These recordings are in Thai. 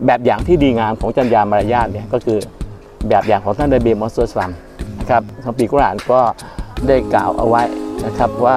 แบบอย่างที่ดีงามของจรรยามารยาทเนี่ยก็คือแบบอย่างของท่านนบีมุฮัมมัดศ็อลลัลลอฮุอะลัยฮิวะซัลลัมนะครับคัมภีร์กุรอานก็ได้กล่าวเอาไว้นะครับว่า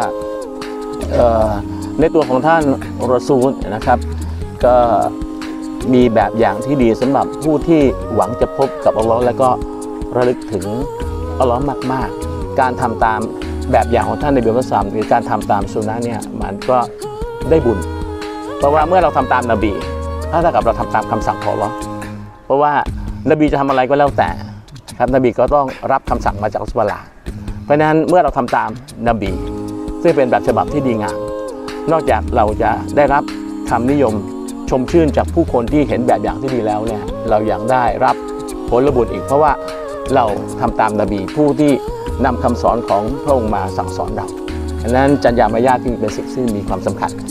ในตัวของท่านรอซูลนะครับก็มีแบบอย่างที่ดีสำหรับผู้ที่หวังจะพบกับอัลลอฮ์และก็ระลึกถึงอัลลอฮ์มากๆการทำตามแบบอย่างของท่านนบีมุฮัมมัดศ็อลลัลลอฮุอะลัยฮิวะซัลลัมหรือการทำตามสุนนะเนี่ยมันก็ได้บุญเพราะว่าเมื่อเราทำตามนบีถ้าเท่ากับเราทำตามคำสั่งของอัลลอฮ์เพราะว่านบีจะทำอะไรก็แล้วแต่ครับนบีก็ต้องรับคำสั่งมาจากอัลลอฮ์เพราะฉะนั้นเมื่อเราทำตามนบีซึ่งเป็นแบบฉบับที่ดีงามนอกจากเราจะได้รับคำนิยมชมชื่นจากผู้คนที่เห็นแบบอย่างที่ดีแล้วเนี่ยเรายังได้รับผลบุญอีกเพราะว่าเราทำตามนบีผู้ที่นำคำสอนของพระองค์มาสั่งสอนเราดังนั้นจรรยามารยาทที่เป็นสิ่งที่มีความสำคัญ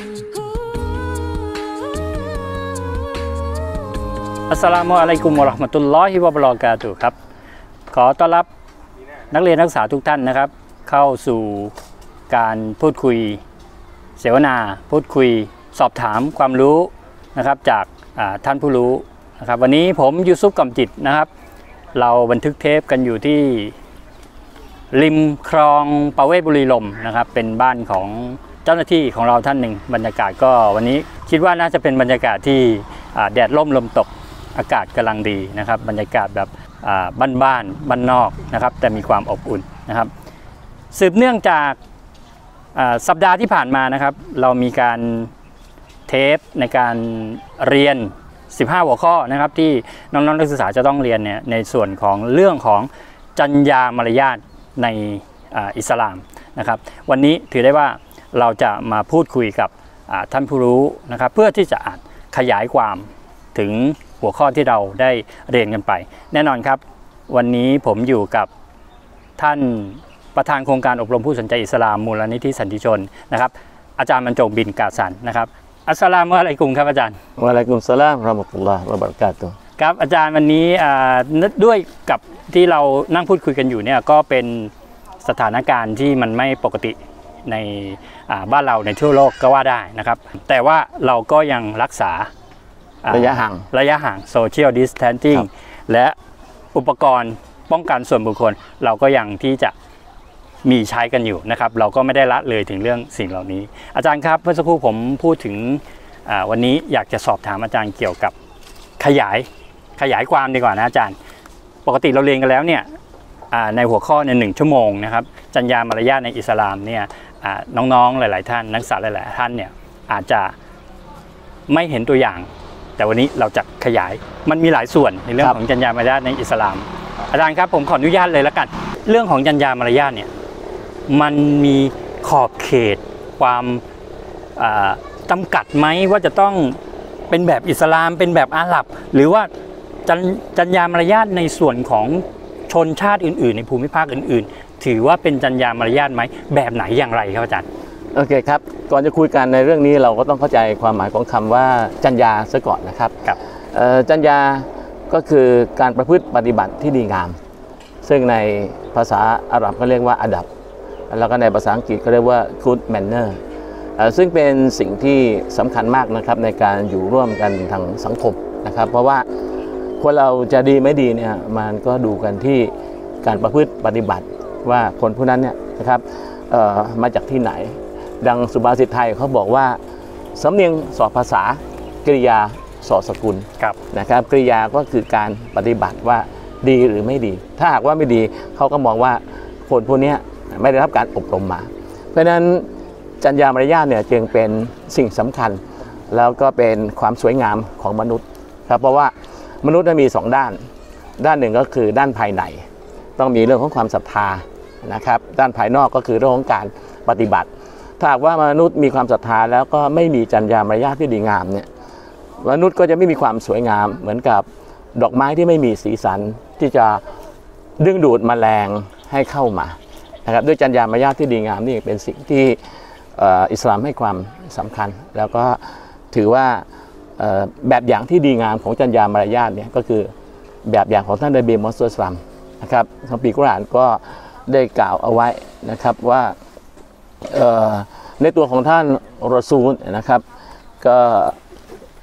อัสสลามุอะลัยกุมวะเราะห์มะตุลลอฮิวะบะเราะกาตุฮ์ครับขอต้อนรับนักเรียนนักศึกษาทุกท่านนะครับเข้าสู่การพูดคุยเสวนาพูดคุยสอบถามความรู้นะครับจากท่านผู้รู้นะครับวันนี้ผมยูซุฟกำจิตนะครับเราบันทึกเทปกันอยู่ที่ริมคลองประเวศบุรีลมย์นะครับเป็นบ้านของเจ้าหน้าที่ของเราท่านหนึ่งบรรยากาศก็วันนี้คิดว่าน่าจะเป็นบรรยากาศที่แดดร่มลมตกอากาศกำลังดีนะครับบรรยากาศแบบบ้านนอกนะครับแต่มีความอบอุ่นนะครับสืบเนื่องจากสัปดาห์ที่ผ่านมานะครับเรามีการเทปในการเรียน15หัวข้อนะครับที่น้องๆนักศึกษาจะต้องเรียนเนี่ยในส่วนของเรื่องของจรรยามารยาทในอิสลามนะครับวันนี้ถือได้ว่าเราจะมาพูดคุยกับท่านผู้รู้นะครับเพื่อที่จะขยายความถึงหัวข้อที่เราได้เรียนกันไปแน่นอนครับวันนี้ผมอยู่กับท่านประธานโครงการอบรมผู้สนใจอิสลามมูลนิธิสันติชนนะครับอาจารย์บรรจงบินกาสันนะครับอัสสลามุอะลัยกุมครับอาจารย์วะอะลัยกุมสลามเราะห์มะตุลลอฮ์วะบะเราะกาตุฮ์ครับอาจารย์วันนี้ด้วยกับที่เรานั่งพูดคุยกันอยู่เนี่ยก็เป็นสถานการณ์ที่มันไม่ปกติในบ้านเราในทั่วโลกก็ว่าได้นะครับแต่ว่าเราก็ยังรักษาระยะห่างโซเชียลดิสแทนซิ่งและอุปกรณ์ป้องกันส่วนบุคคลเราก็ยังที่จะมีใช้กันอยู่นะครับเราก็ไม่ได้ละเลยถึงเรื่องสิ่งเหล่านี้อาจารย์ครับเมื่อสักครู่ผมพูดถึงวันนี้อยากจะสอบถามอาจารย์เกี่ยวกับขยายความดีกว่านะอาจารย์ปกติเราเรียนกันแล้วเนี่ยในหัวข้อใน1 ชั่วโมงนะครับจรรยามารยาทในอิสลามเนี่ยน้องๆหลายๆท่านนักศึกษาหลายๆท่านเนี่ยอาจจะไม่เห็นตัวอย่างแต่วันนี้เราจะขยายมันมีหลายส่วนในเรื่องของจรรยามารยาทในอิสลามอาจารย์ครับผมขออนุญาตเลยแล้วกันเรื่องของจรรยามารยาทเนี่ยมันมีขอบเขตความจำกัดไหมว่าจะต้องเป็นแบบอิสลามเป็นแบบอาหรับหรือว่าจรรยามารยาทในส่วนของชนชาติอื่นๆในภูมิภาคอื่นๆถือว่าเป็นจรรยามารยาทไหมแบบไหนอย่างไรครับอาจารย์โอเคครับก่อนจะคุยกันในเรื่องนี้เราก็ต้องเข้าใจความหมายของคำว่าจรรยาซะก่อนนะครับจรรยาก็คือการประพฤติปฏิบัติที่ดีงามซึ่งในภาษาอาหรับก็เรียกว่าอาดับแล้วก็ในภาษาอังกฤษเขาเรียกว่า good manner ซึ่งเป็นสิ่งที่สำคัญมากนะครับในการอยู่ร่วมกันทางสังคมนะครับเพราะว่าคนเราจะดีไม่ดีเนี่ยมันก็ดูกันที่การประพฤติปฏิบัติว่าคนผู้นั้นเนี่ยนะครับมาจากที่ไหนดังสุภาษิตไทยเขาบอกว่าสำเนียงสอภาษากริยาสอสกุลนะครับกริยาก็คือการปฏิบัติว่าดีหรือไม่ดีถ้าหากว่าไม่ดีเขาก็มองว่าคนพวกนี้ไม่ได้รับการอบรมมาเพราะฉะนั้นจรรยามารยาทเนี่ยจึงเป็นสิ่งสำคัญแล้วก็เป็นความสวยงามของมนุษย์ครับเพราะว่ามนุษย์มี2ด้านหนึ่งก็คือด้านภายในต้องมีเรื่องของความศรัทธานะครับด้านภายนอกก็คือเรื่องของการปฏิบัติถ้าหากว่ามนุษย์มีความศรัทธาแล้วก็ไม่มีจรรยามารยาทที่ดีงามเนี่ยมนุษย์ก็จะไม่มีความสวยงามเหมือนกับดอกไม้ที่ไม่มีสีสันที่จะดึงดูดแมลงให้เข้ามานะครับด้วยจรรยามารยาทที่ดีงามนี่เป็นสิ่งที่อิสลามให้ความสำคัญแล้วก็ถือว่าแบบอย่างที่ดีงามของจรรยามารยาทเนี่ยก็คือแบบอย่างของท่านนบีมุฮัมมัดศ็อลลัลลอฮุอะลัยฮิวะซัลลัมนะครับคัมภีร์กุรอานก็ได้กล่าวเอาไว้นะครับว่าในตัวของท่านรอซูลนะครับก็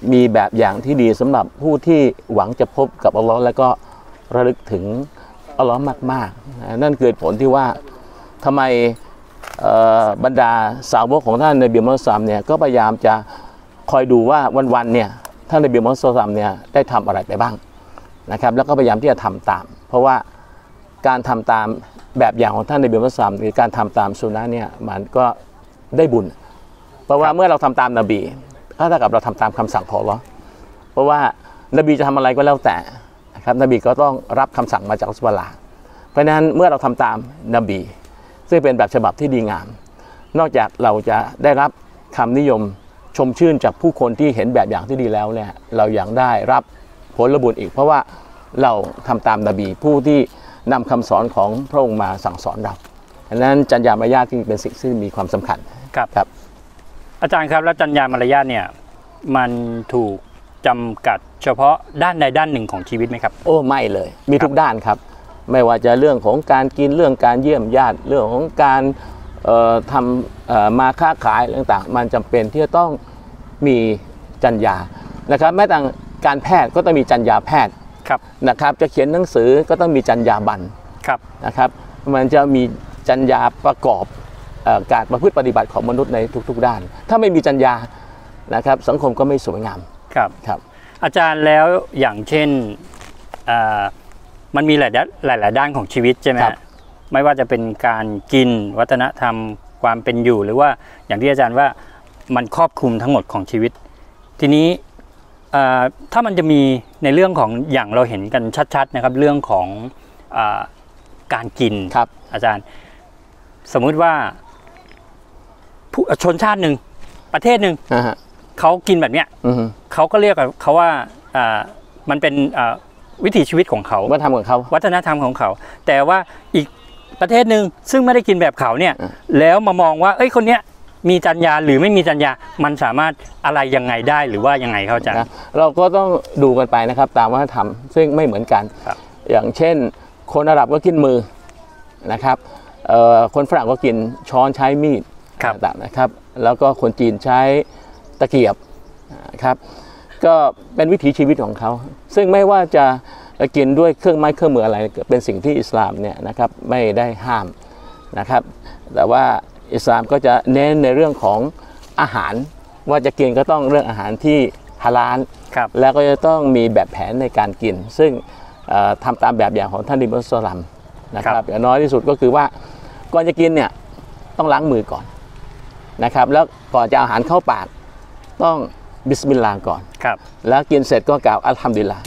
มีแบบอย่างที่ดีสำหรับผู้ที่หวังจะพบกับอัลลอฮ์และก็ระลึกถึงอัลลอฮ์มากๆนั่นเกิดผลที่ว่าทำไมบรรดาสาวกของท่านนบีมุฮัมมัดเนี่ยก็พยายามจะคอยดูว่าวันๆเนี่ยท่านนบีมุฮัมมัดเนี่ยได้ทำอะไรไปบ้างนะครับแล้วก็พยายามที่จะทำตามเพราะว่าการทำตามแบบอย่างของท่านนบีมุฮัมมัดหรือการทำตามสุนนะเนี่ยมันก็ได้บุญเพราะว่าเมื่อเราทำตามนบีถ้ากับเราทำตามคำสั่งของอัลเลาะห์เพราะว่านบีจะทำอะไรก็แล้วแต่นะครับนบีก็ต้องรับคำสั่งมาจากอัลลอฮฺเพราะฉะนั้นเมื่อเราทำตามนบีซึ่งเป็นแบบฉบับที่ดีงามนอกจากเราจะได้รับคำนิยมชมชื่นจากผู้คนที่เห็นแบบอย่างที่ดีแล้วเนี่ยเรายังได้รับผลบุญอีกเพราะว่าเราทำตามนบีผู้ที่นำคำสอนของพระองค์มาสั่งสอนเราดังนั้นจรรยามารยาทที่เป็นสิ่งที่มีความสำคัญครับอาจารย์ครับแล้วจรรยามารยาทเนี่ยมันถูกจำกัดเฉพาะด้านใดด้านหนึ่งของชีวิตไหมครับโอ้ไม่เลยมีทุกด้านครับไม่ว่าจะเรื่องของการกินเรื่องการเยี่ยมญาติเรื่องของการทำมาค้าขายต่างๆมันจำเป็นที่จะต้องมีจรรยานะครับแม้แต่การแพทย์ก็ต้องมีจรรยาแพทย์นะครับจะเขียนหนังสือก็ต้องมีจรรยาบรรณนะครับมันจะมีจรรยาประกอบการประพฤติปฏิบัติของมนุษย์ในทุกๆด้านถ้าไม่มีจรรยานะครับสังคมก็ไม่สวยงามครับอาจารย์แล้วอย่างเช่นมันมีหลายด้านของชีวิตใช่ไหมไม่ว่าจะเป็นการกินวัฒนธรรมความเป็นอยู่หรือว่าอย่างที่อาจารย์ว่ามันครอบคลุมทั้งหมดของชีวิตทีนี้ถ้ามันจะมีในเรื่องของอย่างเราเห็นกันชัดๆนะครับเรื่องของการกินอาจารย์สมมุติว่าชนชาติหนึ่งประเทศหนึ่งเขากินแบบเนี้ยเขาก็เรียกเขาว่ามันเป็นวิถีชีวิตของเขาวัฒนธรรมของเขาแต่ว่าอีกประเทศหนึ่งซึ่งไม่ได้กินแบบเขาเนี่ยแล้วมามองว่าเอ้ยคนเนี้ยมีจรรยาหรือไม่มีจรรยามันสามารถอะไรยังไงได้หรือว่ายังไงเข้าใจเราก็ต้องดูกันไปนะครับตามวัฒนธรรมซึ่งไม่เหมือนกันอย่างเช่นคนอาหรับก็กินมือนะครับคนฝรั่งก็กินช้อนใช้มีดต่างๆนะครับแล้วก็คนจีนใช้ตะเกียบครับก็เป็นวิถีชีวิตของเขาซึ่งไม่ว่าจะกินด้วยเครื่องไม้เครื่องมืออะไรเป็นสิ่งที่อิสลามเนี่ยนะครับไม่ได้ห้ามนะครับแต่ว่าอิสลามก็จะเน้นในเรื่องของอาหารว่าจะกินก็ต้องเรื่องอาหารที่ฮาลาลแล้วก็จะต้องมีแบบแผนในการกินซึ่งทำตามแบบอย่างของท่านนบีมุฮัมมัดนะครับอย่างน้อยที่สุดก็คือว่าก่อนจะกินเนี่ยต้องล้างมือก่อนนะครับแล้วก่อนจะอาหารเข้าปากต้องบิสมิลลาห์ก่อนแล้วกินเสร็จก็กล่าวอัลฮัมดุลิลลาห์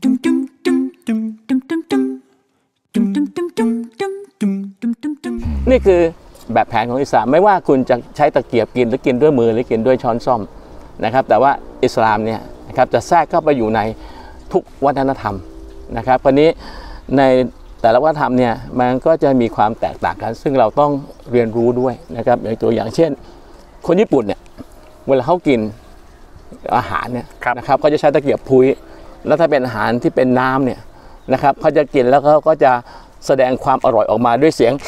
นี่คือแบบแผนของอิสลามไม่ว่าคุณจะใช้ตะเกียบกินหรือกินด้วยมือหรือกินด้วยช้อนส้อมนะครับแต่ว่าอิสลามเนี่ยนะครับจะแทรกเข้าไปอยู่ในทุกวัฒนธรรมนะครับวันนี้ในแต่ละวัฒนธรรมเนี่ยมันก็จะมีความแตกต่างกันซึ่งเราต้องเรียนรู้ด้วยนะครับตัวอย่างเช่นคนญี่ปุ่นเนี่ยเวลาเขากินอาหารเนี่ยนะครับเขาจะใช้ตะเกียบพุ้ยแล้วถ้าเป็นอาหารที่เป็นน้ำเนี่ยนะครับเขาจะกินแล้วเขาก็จะแสดงความอร่อยออกมาด้วยเสียง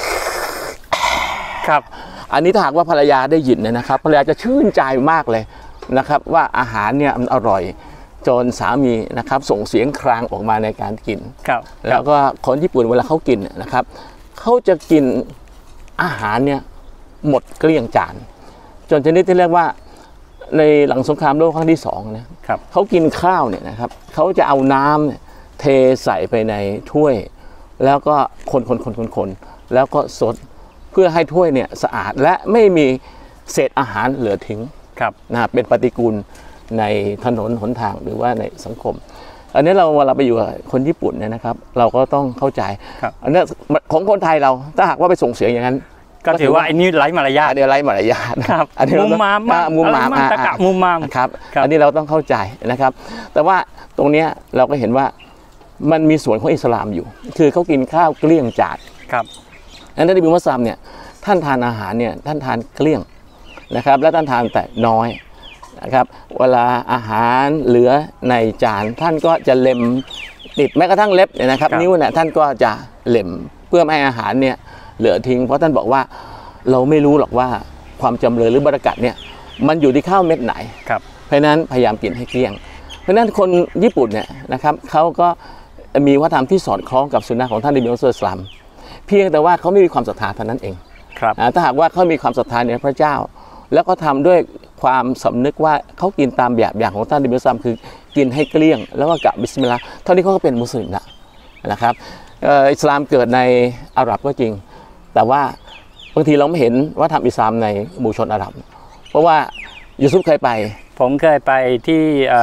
อันนี้ถ้าหากว่าภรรยาได้ยินเนี่ยนะครับภรรยาจะชื่นใจมากเลยนะครับว่าอาหารเนี่ยมันอร่อยจนสามีนะครับส่งเสียงครางออกมาในการกินแล้วก็คนญี่ปุ่นเวลาเขากินนะครับเขาจะกินอาหารเนี่ยหมดเกลี้ยงจานจนชนิดที่เรียกว่าในหลังสงครามโลกครั้งที่2นะเขากินข้าวเนี่ยนะครับเขาจะเอาน้ำเทใส่ไปในถ้วยแล้วก็คนแล้วก็สดเพื่อให้ถ้วยเนี่ยสะอาดและไม่มีเศษอาหารเหลือทิ้งนะเป็นปฏิกูลในถนนหนทางหรือว่าในสังคมอันนี้เราเวลาไปอยู่กับคนญี่ปุ่นเนี่ยนะครับเราก็ต้องเข้าใจอันนี้ของคนไทยเราถ้าหากว่าไปส่งเสียงอย่างนั้นก็ถือว่าไอ้นี่ไร้มารยาทเดี๋ยวไร้มารยาทมุมมามตะกะมุมมามครับอันนี้เราต้องเข้าใจนะครับแต่ว่าตรงนี้เราก็เห็นว่ามันมีส่วนของอิสลามอยู่คือเขากินข้าวเกลี้ยงจานอันนั้นนบีมุฮัมมัดเนี่ยท่านทานอาหารเนี่ยท่านทานเกลี้ยงนะครับและท่านทานแต่น้อยนะครับเวลาอาหารเหลือในจานท่านก็จะเล็มติดแม้กระทั่งเล็บเนี่ยนะครับนิ้วเนี่ยท่านก็จะเล็มเพื่อไม่ให้อาหารเนี่ยเหลือทิ้งเพราะท่านบอกว่าเราไม่รู้หรอกว่าความจำเริญหรือบารกัตเนี่ยมันอยู่ที่ข้าวเม็ดไหนเพราะฉราะฉะนั้นพยายามกินให้เกลี้ยงเพราะฉะนั้นคนญี่ปุ่นเนี่ยนะครับเขาก็มีวัฒนธรรมที่สอดคล้องกับสุนนะของท่านนบีมุฮัมมัดศ็อลลัลลอฮุอะลัยฮิวะซัลลัมเพียงแต่ว่าเขาไม่มีความศรัทธาเท่านั้นเองถ้าหากว่าเขามีความศรัทธาในพระเจ้าแล้วก็ทำด้วยความสำนึกว่าเขากินตามแบบอย่างของท่านนบีมุฮัมมัดศ็อลลัลลอฮุอะลัยฮิวะซัลลัมคือกินให้เกลี้ยงแล้วก็กะบิสมิลลาห์เท่านี้เขาก็เป็นมุสลิมละนะครับอิสลามเกิดในอาหรับก็จริงแต่ว่าบางทีเราไม่เห็นว่าทำอิสลามในหมู่ชนอาหรับเพราะว่ายูซุฟเคยไปผมเคยไปที่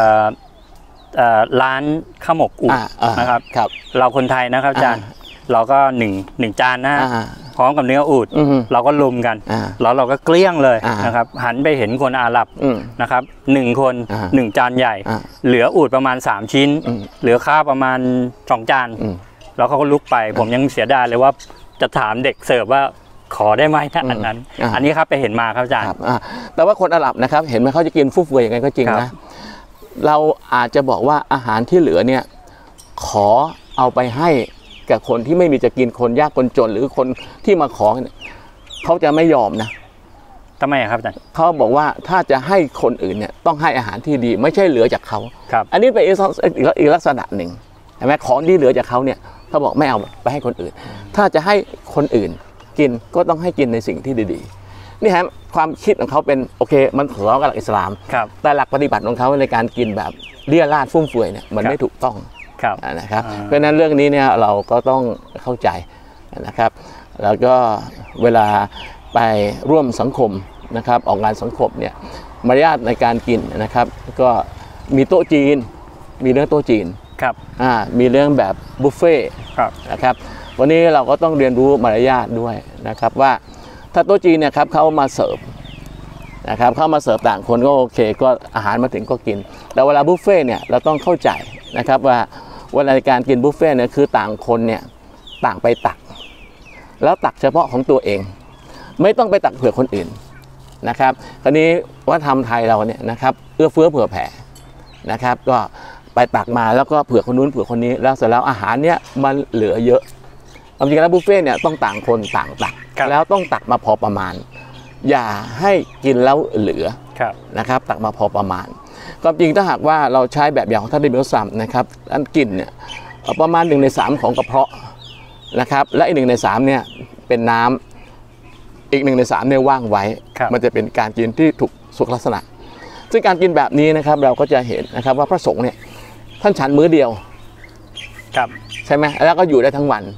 ร้านข้าวหมกอุดนะครับเราคนไทยนะครับอาจารย์เราก็หนึ่งจานนะพร้อมกับเนื้ออูฐเราก็ลุมกันแล้วเราก็เกลี้ยงเลยนะครับหันไปเห็นคนอาหรับนะครับ1 คน1 จานใหญ่เหลืออูฐประมาณ3 ชิ้นเหลือข้าวประมาณ2 จานแล้วเขาก็ลุกไปผมยังเสียดายเลยว่าจะถามเด็กเสิร์ฟว่าขอได้ไหมถ้าอันนั้นอันนี้ครับไปเห็นมาครับอาจารย์แต่ว่าคนอาหรับนะครับเห็นไหมเขาจะกินฟุ่มเฟือยยังไงก็จริงนะเราอาจจะบอกว่าอาหารที่เหลือเนี่ยขอเอาไปให้กับคนที่ไม่มีจะกินคนยากคนจนหรือคนที่มาขอเขาจะไม่ยอมนะทำไมครับอาจารย์เขาบอกว่าถ้าจะให้คนอื่นเนี่ยต้องให้อาหารที่ดีไม่ใช่เหลือจากเขาอันนี้เป็นอีกลักษณะหนึ่งเห็นไหมของที่เหลือจากเขาเนี่ยเขาบอกไม่เอาไปให้คนอื่นถ้าจะให้คนอื่นกินก็ต้องให้กินในสิ่งที่ดีๆนี่ฮะความคิดของเขาเป็นโอเคมันขอกับหลักอิสลามแต่หลักปฏิบัติของเขาในการกินแบบเลี่ยราดฟุ่มเฟือยเนี่ยมันไม่ถูกต้องนะครับเพราะฉะนั้นเรื่องนี้เนี่ยเราก็ต้องเข้าใจนะครับแล้วก็เวลาไปร่วมสังคมนะครับออกงานสังคมเนี่ยมารยาทในการกินนะครับก็มีโต๊ะจีนมีเรื่องโต๊ะจีนมีเรื่องแบบบุฟเฟ่นะครับวันนี้เราก็ต้องเรียนรู้มารยาทด้วยนะครับว่าถ้าโต๊ะจีนเนี่ยครับเขามาเสิร์ฟนะครับเข้ามาเสิร์ฟต่างคนก็โอเคก็อาหารมาถึงก็กินแต่เวลาบุฟเฟ่เนี่ยเราต้องเข้าใจนะครับว่าเวลาในการกินบุฟเฟ่เนี่ยคือต่างคนเนี่ยต่างไปตักแล้วตักเฉพาะของตัวเองไม่ต้องไปตักเผื่อคนอื่นนะครับคราวนี้วัฒนธรรมไทยเราเนี่ยนะครับเอื้อเฟื้อเผื่อแผ่นะครับก็ไปตักมาแล้วก็เผื่อคนนู้นเผื่อคนนี้แล้วเสร็จแล้วอาหารเนี่ยมันเหลือเยอะจริงๆแล้วบุฟเฟ่เนี่ยต้องต่างคนต่างตักแล้วต้องตักมาพอประมาณอย่าให้กินแล้วเหลือนะครับตักมาพอประมาณความจริงถ้าหากว่าเราใช้แบบอย่างของท่านนบีมุฮัมมัดศ็อลลัลลอฮุอะลัยฮิวะซัลลัมนะครับอันกินเนี่ยประมาณ1 ใน 3ของกระเพาะนะครับและอีก1 ใน 3เนี่ยเป็นน้ำอีก1 ใน 3เนี่ยว่างไว้มันจะเป็นการกินที่ถูกสุขลักษณะซึ่งการกินแบบนี้นะครับเราก็จะเห็นนะครับว่าพระสงฆ์เนี่ยท่านฉันมื้อเดียวใช่ไหมแล้วก็อยู่ได้ทั้งวัน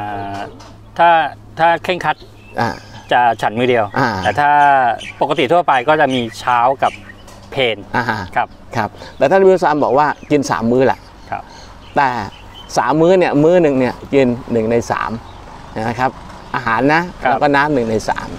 ถ้าเคร่งครัดจะฉันมื้อเดียวแต่ถ้าปกติทั่วไปก็จะมีเช้ากับเพลครับแต่ท่านนบีมุฮัมมัดศ็อลลัลลอฮุอะลัยฮิวะซัลลัมบอกว่ากิน3 มื้อแหละแต่3 มื้อเนี่ยมื้อหนึ่งเนี่ยกิน1 ใน 3นะครับอาหารนะแล้วก็น้ำ1 ใน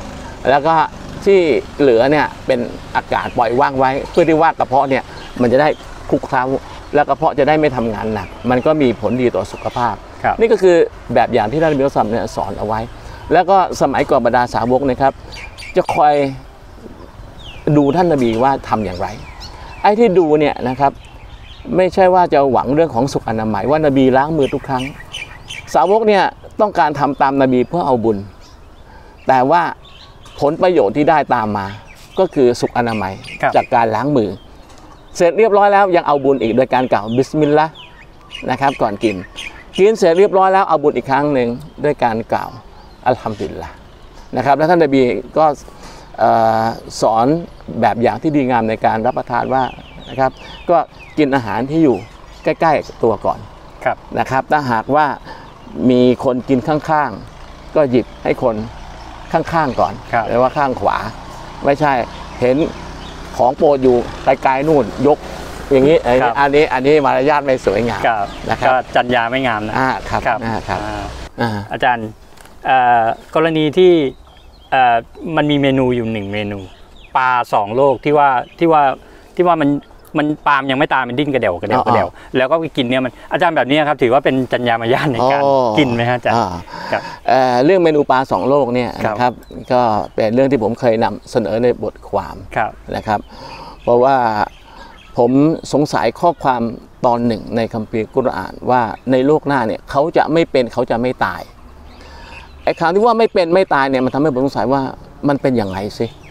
3แล้วก็ที่เหลือเนี่ยเป็นอากาศปล่อยว่างไว้เพื่อที่ว่ากระเพาะเนี่ยมันจะได้คลุกเคล้าแล้วกระเพาะจะได้ไม่ทำงานหนักมันก็มีผลดีต่อสุขภาพนี่ก็คือแบบอย่างที่ท่านนบีมุฮัมมัดศ็อลลัลลอฮุอะลัยฮิวะซัลลัมเนี่ยสอนเอาไว้แล้วก็สมัยก่อนบรรดาสาวกนะครับจะคอยดูท่านนบีว่าทำอย่างไรไอ้ที่ดูเนี่ยนะครับไม่ใช่ว่าจะหวังเรื่องของสุขอนามัยว่านบีล้างมือทุกครั้งสาวกเนี่ยต้องการทำตามนบีเพื่อเอาบุญแต่ว่าผลประโยชน์ที่ได้ตามมาก็คือสุขอนามัยจากการล้างมือเสร็จเรียบร้อยแล้วยังเอาบุญอีกโดยการกล่าวบิสมิลลาห์นะครับก่อนกินเสร็จเรียบร้อยแล้วเอาบุญอีกครั้งหนึ่งด้วยการกล่าวอัลฮัมดุลิลลาห์นะครับและท่านนบีก็สอนแบบอย่างที่ดีงามในการรับประทานว่านะครับก็กินอาหารที่อยู่ใกล้ๆตัวก่อนนะครับถ้าหากว่ามีคนกินข้างๆก็หยิบให้คนข้างๆก่อนหรือว่าข้างขวาไม่ใช่เห็นของโปรดอยู่ไกลๆนู่นยกอย่างนี้อันนี้มารยาทไม่สวยงามนะครับก็จรรยาไม่งามนะครับอาจารย์กรณีที่มันมีเมนูอยู่1 เมนูปลา2 โลกที่ว่ามันปลามยังไม่ตายมันดิ้นกระเดี่ยวแล้วก็กินเนี่ยมันอาจารย์แบบนี้ครับถือว่าเป็นจรรยามารยาทในการกินไหมครับอาจารย์เรื่องเมนูปลา2 โลกเนี่ยนะครับก็เป็นเรื่องที่ผมเคยนำเสนอในบทความนะครับเพราะว่าผมสงสัยข้อความตอนหนึ่งในคัมภีร์กุรอานว่าในโลกหน้าเนี่ยเขาจะไม่เป็นเขาจะไม่ตายไอ้คำที่ว่าไม่เป็นไม่ตายเนี่ยมันทำให้ผมสงสัยว่ามันเป็นอย่างไรสิ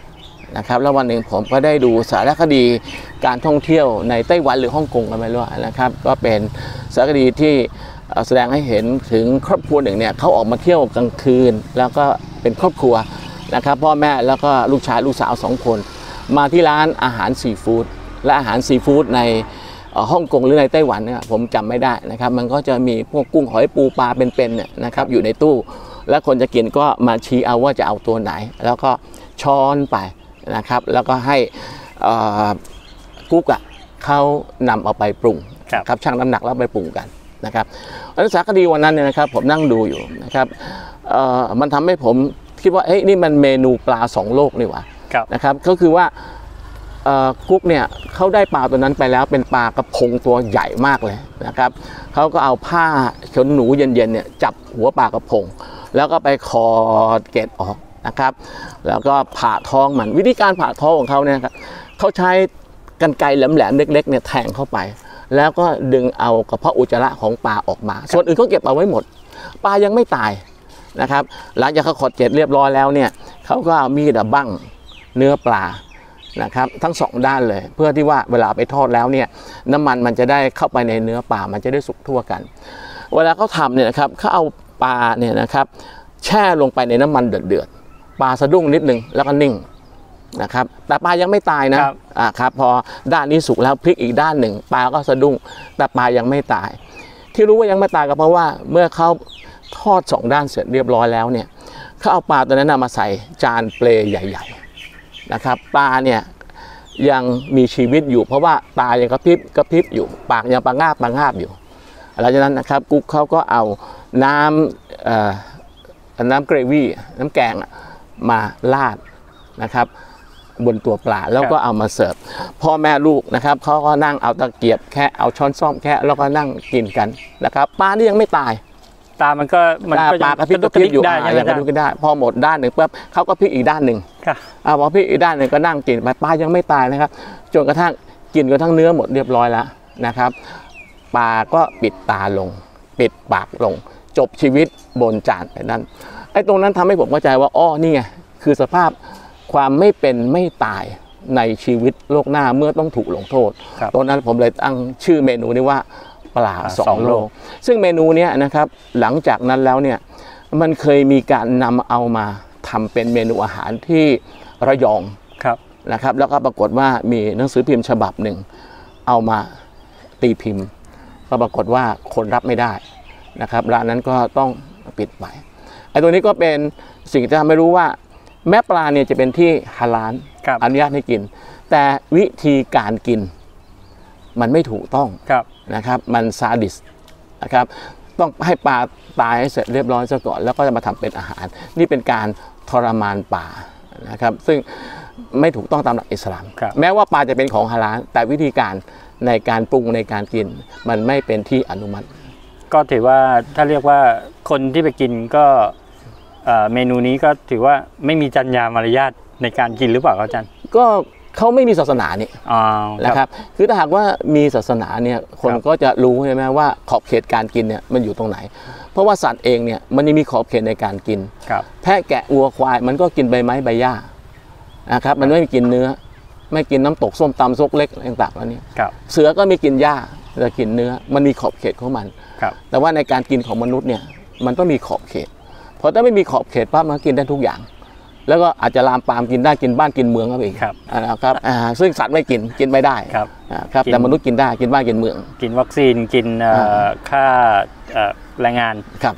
นะครับแล้ววันหนึ่งผมก็ได้ดูสารคดีการท่องเที่ยวในไต้หวันหรือฮ่องกงกันไม่รู้นะครับก็เป็นสารคดีที่แสดงให้เห็นถึงครอบครัวหนึ่งเนี่ยเขาออกมาเที่ยวกลางคืนแล้วก็เป็นครอบครัวนะครับพ่อแม่แล้วก็ลูกชายลูกสาว2 คนมาที่ร้านอาหารซีฟู้ดและอาหารซีฟู้ดในฮ่องกงหรือในไต้หวันเนี่ยผมจำไม่ได้นะครับมันก็จะมีพวกกุ้งหอยปูปลาเป็นๆเนี่ยนะครับอยู่ในตู้และคนจะกินก็มาชี้เอาว่าจะเอาตัวไหนแล้วก็ช้อนไปนะครับแล้วก็ให้กุ๊กเขานำเอาไปปรุงครับชั่งน้ำหนักแล้วไปปรุงกันนะครับสารคดีวันนั้นเนี่ยนะครับผมนั่งดูอยู่นะครับมันทำให้ผมคิดว่าเฮ้ยนี่มันเมนูปลา2 โลกนี่หว่านะครับก็คือว่ากุ๊กเนี่ยเขาได้ปลาตัวนั้นไปแล้วเป็นปลากระพงตัวใหญ่มากเลยนะครับเขาก็เอาผ้าขนหนูเย็นๆเนี่ยจับหัวปลากระพงแล้วก็ไปคอเกล็ดออกนะครับแล้วก็ผ่าท้องมันวิธีการผ่าท้องของเขาเนี่ยครับเขาใช้กรรไกรแหลมๆเล็กๆเนี่ยแทงเข้าไปแล้วก็ดึงเอากระเพาะอุจจาระของปลาออกมาส่วนอื่นเขาเก็บเอาไว้หมดปลายังไม่ตายนะครับหลังจากเขาขอดเกล็ดเรียบร้อยแล้วเนี่ยเขาก็เอามีดบั้งเนื้อปลานะครับทั้ง2 ด้านเลยเพื่อที่ว่าเวลาไปทอดแล้วเนี่ยน้ำมันจะได้เข้าไปในเนื้อปลามันจะได้สุกทั่วกันเวลาเขาทำเนี่ยนะครับเขาเอาปลาเนี่ยนะครับแช่ลงไปในน้ำมันเดือดๆปลาสะดุ้งนิดนึงแล้วก็นิ่งนะครับแต่ปลายังไม่ตายนะครับพอด้านนี้สุกแล้วพลิกอีกด้านหนึ่งปลาก็สะดุ้งแต่ปลายังไม่ตายที่รู้ว่ายังไม่ตายก็เพราะว่าเมื่อเขาทอด2 ด้านเสร็จเรียบร้อยแล้วเนี่ยเขาเอาปลาตัวนั้นมาใส่จานเปลใหญ่ๆนะครับปลาเนี่ยยังมีชีวิตอยู่เพราะว่าตายังกระพริบอยู่ปากยังปะงาบอยู่หลังจากนั้นนะครับกุ๊กเขาก็เอาน้ำเกรวี่น้ำแกงมาราดนะครับบนตัวปลาแล้วก็เอามาเสิร์ฟพ่อแม่ลูกนะครับเขาก็นั่งเอาตะเกียบแค่เอาช้อนซ่อมแค่แล้วก็นั่งกินกันนะครับปลานี่ยังไม่ตายตามันก็ปลากระพริบอยู่ยังกระพริบได้พอหมดด้านหนึ่งปุ๊บเขาก็พลิกอีกด้านหนึ่งพอพลิกอีกด้านหนึ่งก็นั่งกินไปปลายังไม่ตายนะครับจนกระทั่งกินกระทั่งเนื้อหมดเรียบร้อยแล้วนะครับปลาก็ปิดตาลงปิดปากลงจบชีวิตบนจานไปนั่นไอ้ตรงนั้นทำให้ผมเข้าใจว่าอ๋อนี่ไงคือสภาพความไม่เป็นไม่ตายในชีวิตโลกหน้าเมื่อต้องถูกลงโทษตรงนั้นผมเลยตั้งชื่อเมนูนี้ว่าปลา2 โลกซึ่งเมนูนี้นะครับหลังจากนั้นแล้วเนี่ยมันเคยมีการนำเอามาทำเป็นเมนูอาหารที่ระยองนะครับแล้วก็ปรากฏว่ามีหนังสือพิมพ์ฉบับหนึ่งเอามาตีพิมพ์ก็ปรากฏว่าคนรับไม่ได้นะครับร้านนั้นก็ต้องปิดไปไอ้ตัวนี้ก็เป็นสิ่งที่ทำให้รู้ว่าแม้ปลาเนี่ยจะเป็นที่ฮาลาลอนุญาตให้กินแต่วิธีการกินมันไม่ถูกต้องนะครับมันซาดิสนะครับต้องให้ปลาตายให้เสร็จเรียบร้อยซะก่อนแล้วก็จะมาทำเป็นอาหารนี่เป็นการทรมานปลานะครับซึ่งไม่ถูกต้องตามหลักอิสลามแม้ว่าปลาจะเป็นของฮาลาลแต่วิธีการในการปรุงในการกินมันไม่เป็นที่อนุมัติก็ถือว่าถ้าเรียกว่าคนที่ไปกินก็เมนูนี้ก็ถือว่าไม่มีจรรยามารยาทในการกินหรือเปล่าอาจารย์ก็เขาไม่มีศาสนานี่นะครับคือถ้าหากว่ามีศาสนาเนี่ยคนก็จะรู้ใช่ไหมว่าขอบเขตการกินเนี่ยมันอยู่ตรงไหนเพราะว่าสัตว์เองเนี่ยมันยังมีขอบเขตในการกินแพะแกะวัวควายมันก็กินใบไม้ใบหญ้านะครับมันไม่กินเนื้อไม่กินน้ำตกส้มตำซกเล็กต่างๆแล้วนี่เสือก็ไม่กินหญ้าแต่กินเนื้อมันมีขอบเขตของมันแต่ว่าในการกินของมนุษย์เนี่ยมันต้องมีขอบเขตเพราะถ้าไม่มีขอบเขตปั๊บมันกินได้ทุกอย่างแล้วก็อาจจะลามปามกินได้กินบ้านกินเมืองก็ไปอีกนะครับซึ่งสัตว์ไม่กินไม่ได้ครับแต่มนุษย์กินได้กินบ้านกินเมืองกินวัคซีนกินค่าแรงงานครับ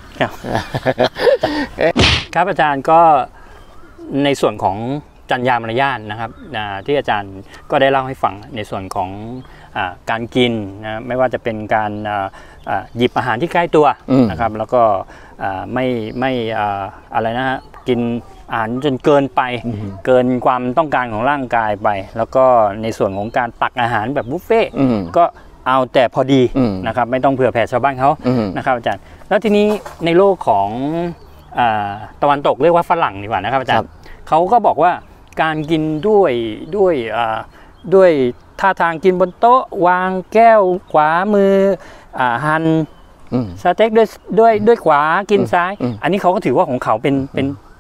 ครับอาจารย์ก็ในส่วนของจรรยามารยาทนะครับที่อาจารย์ก็ได้เล่าให้ฟังในส่วนของการกินนะไม่ว่าจะเป็นการหยิบอาหารที่ใกล้ตัวนะครับแล้วก็ไม่อะไรนะฮะกินอาหารจนเกินไปเกินความต้องการของร่างกายไปแล้วก็ในส่วนของการตักอาหารแบบบุฟเฟ่ก็เอาแต่พอดีนะครับไม่ต้องเผื่อแผ่ชาวบ้านเขานะครับอาจารย์แล้วทีนี้ในโลกของตะวันตกเรียกว่าฝรั่งดีกว่านะครับอาจารย์เขาก็บอกว่าการกินด้วยท่าทางกินบนโต๊ะวางแก้วขวามือหั่นสเต็กด้วยขวากินซ้ายอันนี้เขาก็ถือว่าของเขาเป็นจ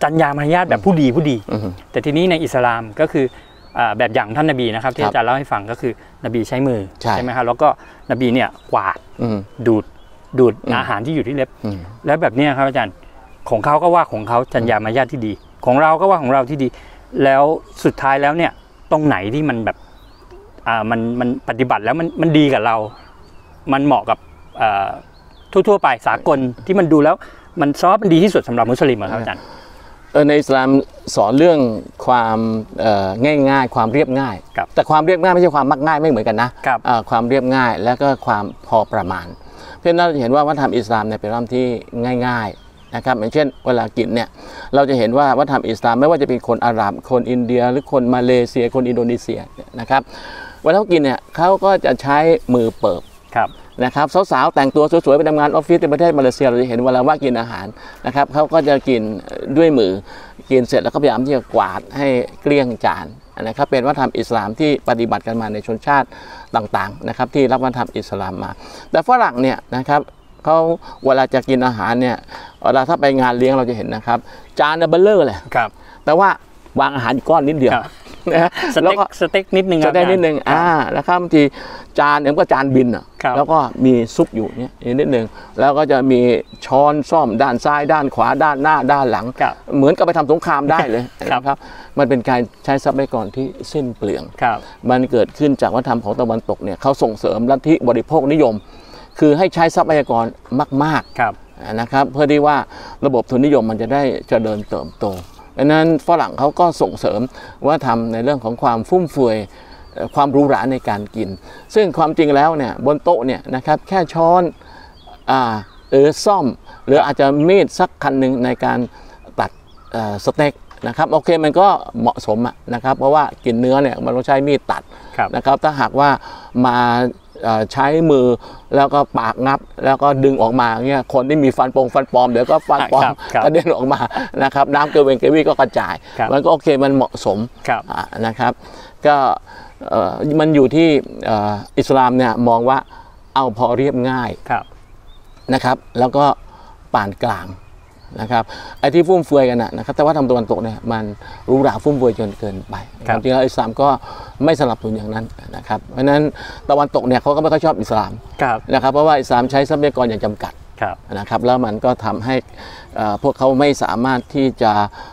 จรรยามารยาทแบบผู้ดีแต่ทีนี้ในอิสลามก็คือแบบอย่างท่านนบีนะครับที่อาจารย์เล่าให้ฟังก็คือนบีใช้มือใช่ไหมครับแล้วก็นบีเนี่ยกวาดดูดอาหารที่อยู่ที่เล็บแล้วแบบนี้ครับอาจารย์ของเขาก็ว่าของเขาจรรยามารยาทที่ดีของเราก็ว่าของเราที่ดีแล้วสุดท้ายแล้วเนี่ยตรงไหนที่มันแบบมันปฏิบัติแล้วมันดีกับเรามันเหมาะกับทั่วไปสากลที่มันดูแล้วมันซอฟต์มันดีที่สุดสำหรับมุสลิมครับอาจารย์ในอิสลามสอนเรื่องความง่ายๆความเรียบง่ายแต่ความเรียบง่ายไม่ใช่ความมักง่ายไม่เหมือนกันนะความเรียบง่ายแล้วก็ความพอประมาณเพราะฉะนั้นเราเห็นว่าวัฒนธรรมอิสลามเนี่ยเป็นวัฒนธรรมที่ง่ายๆนะครับอย่างเช่นเวลากินเนี่ยเราจะเห็นว่าวัฒนธรรมอิสลามไม่ว่าจะเป็นคนอาหรับคนอินเดียหรือคนมาเลเซียคนอินโดนีเซียนะครับเวลาเขากินเนี่ยเขาก็จะใช้มือเปิบนะครับสาวๆแต่งตัวสวยๆไปทำงานออฟฟิศในประเทศมาเลเซียเราจะเห็นเวลาว่ากินอาหารนะครับเขาก็จะกินด้วยมือกินเสร็จแล้วก็พยายามที่จะกวาดให้เกลี้ยงจานนะครับเป็นวัฒนธรรมอิสลามที่ปฏิบัติกันมาในชนชาติต่างๆนะครับที่รับวัฒนธรรมอิสลามมาแต่ฝรั่งเนี่ยนะครับเขาเวลาจะกินอาหารเนี่ยเวลาถ้าไปงานเลี้ยงเราจะเห็นนะครับจานเบลเลอร์เลยแต่ว่าวางอาหารก้อนนิดเดียวนะแล้วก็สเต็กนิดนึงนะครับบางทีจานเนี่ยก็จานบินแล้วก็มีซุปอยู่เนี่ยนิดนึงแล้วก็จะมีช้อนซ่อมด้านซ้ายด้านขวาด้านหน้าด้านหลังเหมือนกับไปทำสงครามได้เลยนะครับมันเป็นการใช้ทรัพยากรที่สิ้นเปลืองมันเกิดขึ้นจากวัฒนธรรมของตะวันตกเนี่ยเขาส่งเสริมลัทธิบริโภคนิยมคือให้ใช้ทรัพยากรมากๆนะครับเพื่อที่ว่าระบบทุนนิยมมันจะได้เจริญเติบโตดังนั้นฝรั่งเขาก็ส่งเสริมว่าทำในเรื่องของความฟุ่มเฟือยความหรูหราในการกินซึ่งความจริงแล้วเนี่ยบนโต๊ะเนี่ยนะครับแค่ช้อนหรือซ่อมหรืออาจจะมีดสักคันหนึ่งในการตัดสเต็กนะครับโอเคมันก็เหมาะสมนะครับเพราะว่ากินเนื้อเนี่ยมันต้องใช้มีดตัดนะครับถ้าหากว่ามาใช้มือแล้วก็ปากงับแล้วก็ดึงออกมาเงี้ยคนที่มีฟันปลอมเดี๋ยวก็ฟันปลอมกระเด็นออกมานะครับน้ำเกวีก็กระจายมันก็โอเคมันเหมาะสมนะครับก็มันอยู่ที่อิสลามเนี่ยมองว่าเอาพอเรียบง่ายนะครับแล้วก็ปานกลางนะครับไอ้ที่ฟุ่มเฟือยกันนะครับแต่ว่าทำตะวันตกเนี่ยมันหรูหราฟุ่มเฟือยจนเกินไปจริงๆแล้วอิสลามก็ไม่สนับสนุนอย่างนั้นนะครับเพราะฉะนั้นตะวันตกเนี่ยเขาก็ไม่ค่อยชอบอิสลามนะครับเพราะว่าอิสลามใช้ทรัพยากรอย่างจำกัดนะครับแล้วมันก็ทำให้พวกเขาไม่สามารถที่จะ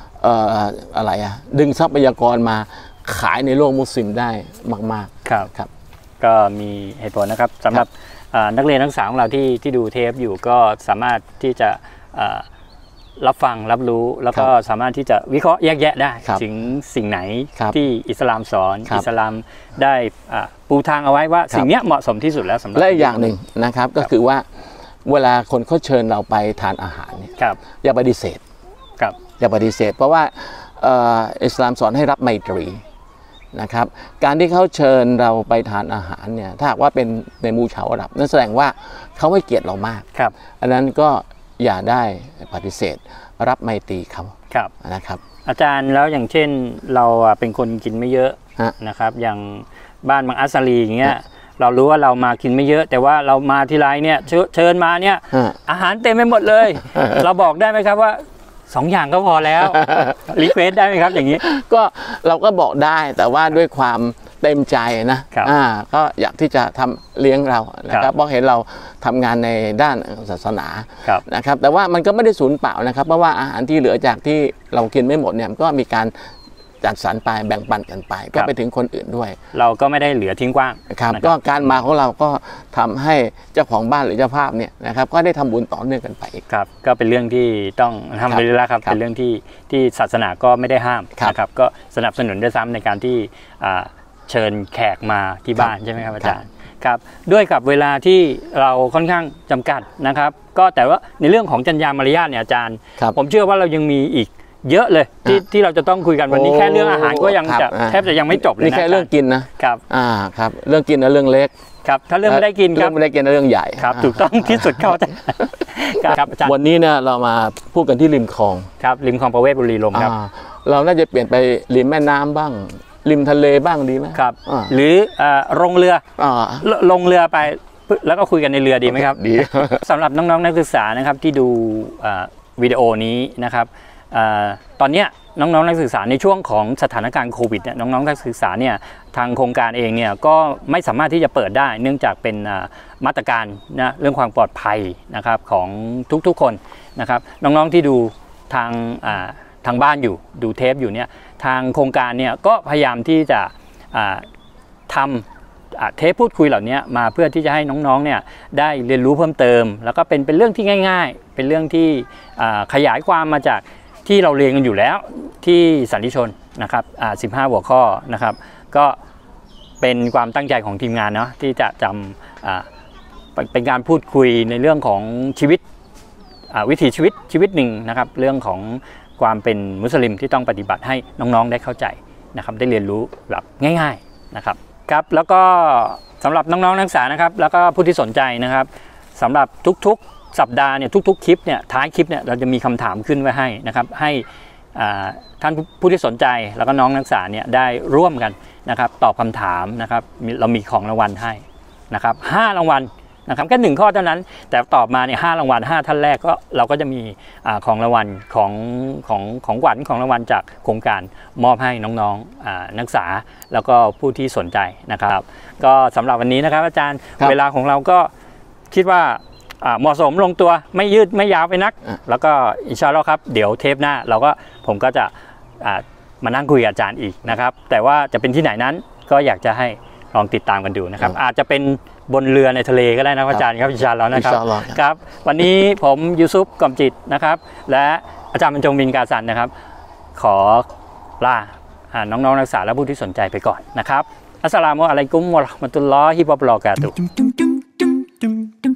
ดึงทรัพยากรมาขายในโลกมุสลิมได้มากๆครับก็มีเหตุผลนะครับสำหรับนักเรียนนักศึกษาของเราที่ดูเทปอยู่ก็สามารถที่จะรับฟังรับรู้แล้วก็สามารถที่จะวิเคราะห์แยกแยะได้ถึงสิ่งไหนที่อิสลามสอนอิสลามได้ปูทางเอาไว้ว่าสิ่งนี้เหมาะสมที่สุดแล้วสำหรับและอย่างหนึ่งนะครับก็คือว่าเวลาคนเขาเชิญเราไปทานอาหารเนี่ยอย่าปฏิเสธอย่าปฏิเสธเพราะว่าอิสลามสอนให้รับไมตรีนะครับการที่เขาเชิญเราไปทานอาหารเนี่ยถ้าหากว่าเป็นในหมู่ชาวอาหรับนั่นแสดงว่าเขาให้เกียรติเรามากอันนั้นก็อย่าได้ปฏิเสธรับไมตรีเขานะครับอาจารย์แล้วอย่างเช่นเราเป็นคนกินไม่เยอะนะครับอย่างบ้านบางอัสลีอย่างเงี้ยเรารู้ว่าเรามากินไม่เยอะแต่ว่าเรามาทีไรเนี่ยเชิญมาเนี่ยอาหารเต็มไปหมดเลยเราบอกได้ไหมครับว่า2 อย่างก็พอแล้วรีเควสได้ไหมครับอย่างนี้ก็เราก็บอกได้แต่ว่าด้วยความเต็มใจนะก็อยากที่จะทำเลี้ยงเรานะครับเพราะเห็นเราทำงานในด้านศาสนานะครับแต่ว่ามันก็ไม่ได้สูญเปล่านะครับเพราะว่าอาหารที่เหลือจากที่เรากินไม่หมดเนี่ยก็มีการจัดสรรไปแบ่งปันกันไปก็ไปถึงคนอื่นด้วยเราก็ไม่ได้เหลือทิ้งกว้างครับก็การมาของเราก็ทำให้เจ้าของบ้านหรือเจ้าภาพเนี่ยนะครับก็ได้ทำบุญต่อเนื่องกันไปครับก็เป็นเรื่องที่ต้องทำไปเรื่อยๆครับเป็นเรื่องที่ศาสนาก็ไม่ได้ห้ามนะครับก็สนับสนุนด้วยซ้ำในการที่เชิญแขกมาที่บ้านใช่ไหมครับอาจารย์ครับด้วยกับเวลาที่เราค่อนข้างจำกัดนะครับก็แต่ว่าในเรื่องของจรรยามารยาทเนี่ยอาจารย์ผมเชื่อว่าเรายังมีอีกเยอะเลยที่เราจะต้องคุยกันวันนี้แค่เรื่องอาหารก็ยังจะแทบจะยังไม่จบเลยนะนี่แค่เรื่องกินนะครับครับเรื่องกินนะเรื่องเล็กครับถ้าเรื่องไม่ได้กินครับไม่ได้กินนะเรื่องใหญ่ครับถูกต้องที่สุดครับอาจารย์วันนี้เนี่ยเรามาพูดกันที่ริมคลองครับริมคลองประเวศบุรีลมย์ครับเราน่าจะเปลี่ยนไปริมแม่น้ำบ้างริมทะเลบ้างดีไหมครับหรือลงเรือไปแล้วก็คุยกันในเรือดีไหมครับดีสำหรับน้องๆนักศึกษานะครับที่ดูวิดีโอนี้นะครับตอนนี้น้องๆนักศึกษาในช่วงของสถานการณ์โควิดเนี่ยน้องๆนักศึกษาเนี่ยทางโครงการเองเนี่ยก็ไม่สามารถที่จะเปิดได้เนื่องจากเป็นมาตรการนะเรื่องความปลอดภัยนะครับของทุกๆคนนะครับน้องๆที่ดูทางบ้านอยู่ดูเทปอยู่เนี่ยทางโครงการเนี่ยก็พยายามที่จะทำเทปพูดคุยเหล่านี้มาเพื่อที่จะให้น้องๆเนี่ยได้เรียนรู้เพิ่มเติมแล้วก็เป็นเรื่องที่ง่ายๆเป็นเรื่องที่ขยายความมาจากที่เราเรียนกันอยู่แล้วที่สันติชนนะครับ15 หัวข้อนะครับก็เป็นความตั้งใจของทีมงานเนาะที่จะจำเป็นการพูดคุยในเรื่องของชีวิตวิถีชีวิตหนึ่งนะครับเรื่องของความเป็นมุสลิมที่ต้องปฏิบัติให้น้องๆได้เข้าใจนะครับได้เรียนรู้แบบง่ายๆนะครับครับแล้วก็สำหรับน้องๆนักศึกษานะครับแล้วก็ผู้ที่สนใจนะครับสำหรับทุกๆสัปดาห์เนี่ยทุกๆคลิปเนี่ยท้ายคลิปเนี่ยเราจะมีคำถามขึ้นไว้ให้นะครับให้ท่านผู้ที่สนใจแล้วก็น้องนักศึกษาเนี่ยได้ร่วมกันนะครับตอบคำถามนะครับเรามีของรางวัลให้นะครับ5 รางวัลนะครับแค่1 ข้อเท่านั้นแต่ตอบมาเนี่ย5 รางวัล5 ท่านแรกก็เราก็จะมีของรางวัลของขวัญของรางวัลจากโครงการมอบให้น้องๆนักศึกษาแล้วก็ผู้ที่สนใจนะครับก็สำหรับวันนี้นะครับอาจารย์เวลาของเราก็คิดว่าเหมาะสมลงตัวไม่ยืดไม่ยาวไปนักแล้วก็อินชาอัลลอฮ์ครับเดี๋ยวเทปหน้าผมก็จะมานั่งคุยกับอาจารย์อีกนะครับแต่ว่าจะเป็นที่ไหนนั้นก็อยากจะให้ลองติดตามกันดูนะครับอาจจะเป็นบนเรือในทะเลก็ได้นะอาจารย์ครับอินชาอัลลอฮ์นะครับครับวันนี้ผมยูซุปกอมจิตนะครับและอาจารย์บรรจงบินกาสันนะครับขอลาน้องๆนักศึกษาและผู้ที่สนใจไปก่อนนะครับอัสสลามุอะลัยกุมวะเราะห์มะตุลลอฮิวะบะเราะกาตุฮ์